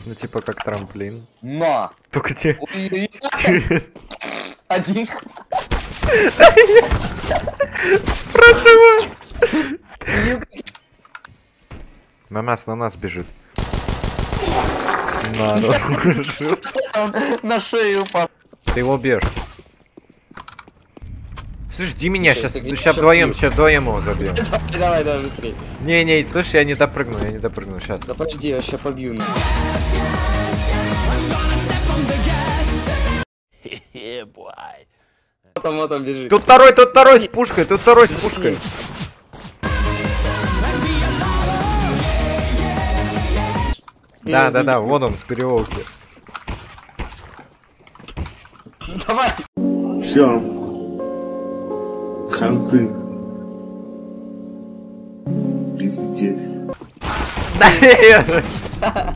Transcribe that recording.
Ну типа как трамплин. На! Только тебе... Один. Проживай! На нас бежит. На, На шею упал. Ты его бьешь. Слышь, жди меня, Слушай, сейчас ты сейчас где-то вдвоем его забьем. Давай, быстрее. Не, слышь, я не допрыгну, сейчас. Да подожди, я сейчас побью. Вот он бежит. Тут второй с пушкой, Да, вон он в переулке. Давай. Все. Ханты. Пиздец. Да,